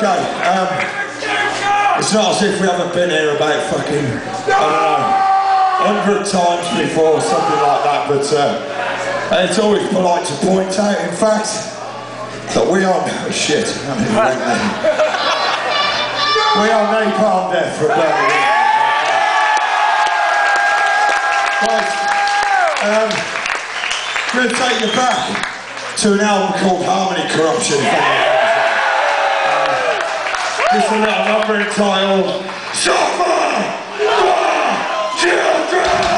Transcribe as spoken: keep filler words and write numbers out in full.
Okay, um, it's not as if we haven't been here about fucking, I don't know, hundred times before, something like that, but uh, it's always polite to point out, in fact, that we are, oh shit, we are Napalm Death for Ballroom. Right, um, I'm going to take you back to an album called Harmony Corruption. This is a little number entitled Suffer the Children!